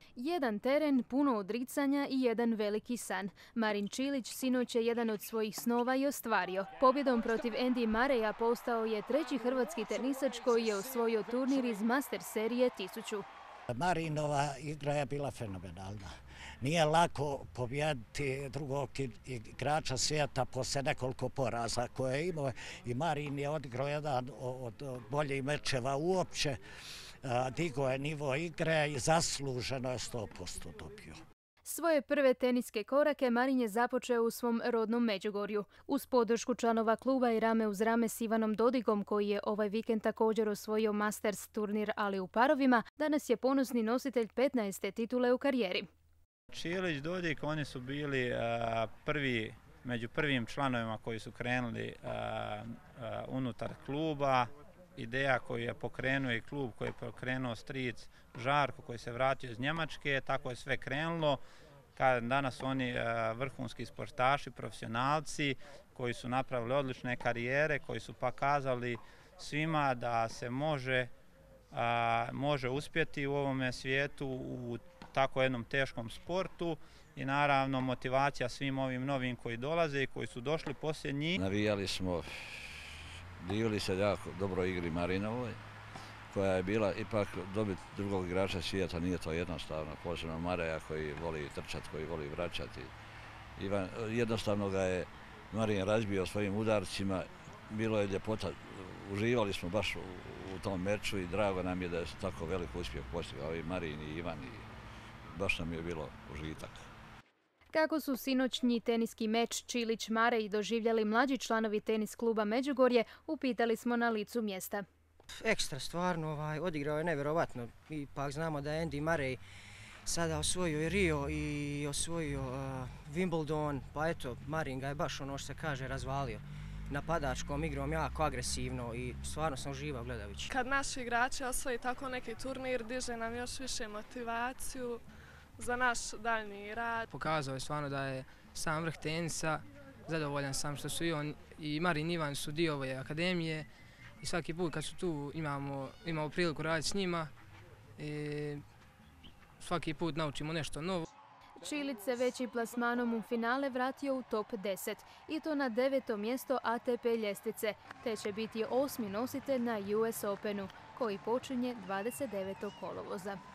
Jedan teren, puno odricanja i jedan veliki san. Marin Čilić sinoć je jedan od svojih snova i ostvario. Pobjedom protiv Andy Murraya postao je treći hrvatski tenisač koji je osvojio turnir iz Master serije 1000. Marinova igra je bila fenomenalna. Nije lako pobijediti drugog igrača svijeta poslije nekoliko poraza koje je imao i Marin je odigrao jedan od boljih mečeva uopće. Digao je nivo igre i zasluženo je 100% dobio. Svoje prve teniske korake Marin je započeo u svom rodnom Međugorju. Uz podršku članova kluba i rame uz rame s Ivanom Dodigom, koji je ovaj vikend također osvojio Masters turnir, ali u parovima, danas je ponosni nositelj 15. titule u karijeri. Čilić, Dodig, oni su bili među prvim članovima koji su krenuli unutar kluba. Ideja koju je pokrenuo i klub, koji je pokrenuo stric Žarko, koji se vratio iz Njemačke, tako je sve krenulo. Danas oni vrhunski sportaši, profesionalci koji su napravili odlične karijere, koji su pokazali svima da se može uspjeti u ovome svijetu u tako jednom teškom sportu i naravno motivacija svim ovim novim koji dolaze i koji su došli poslije njih. Navijali smo, divili se jako dobro igri Marinovoj, koja je bila ipak dobiti drugog igrača svijeta, nije to jednostavno, posebno Mareja koji voli trčati, koji voli vraćati. Jednostavno ga je Marin razbio svojim udarcima, bilo je ljepota, uživali smo baš u tom meču i drago nam je da se tako velik uspjeh postigao i Marin i Ivan i baš nam je bilo užitak. Kako su sinoćnji teniski meč Čilić-Marej doživjeli mlađi članovi tenis kluba Međugorje, upitali smo na licu mjesta. Ekstra, stvarno, odigrao je nevjerovatno. Ipak znamo da je Andy Murray sada osvojio i Rio i osvojio Wimbledon, pa eto, Marin ga je baš ono što se kaže razvalio. Napadačkom igrom, jako agresivno i stvarno sam uživao gledajući. Kad naši igrači osvoji tako neki turnir, diže nam još više motivaciju za naš daljnji rad. Pokazao je stvarno da je sam vrh tenisa, zadovoljan sam što su i on i Marin i Ivan su dio ove akademije i svaki put kad su tu imamo priliku raditi s njima i svaki put naučimo nešto novo. Čilić se već i plasmanom u finale vratio u top 10 i to na 9. mjesto ATP ljestvice, te će biti 8. nositelj na US Openu koji počinje 29. kolovoza.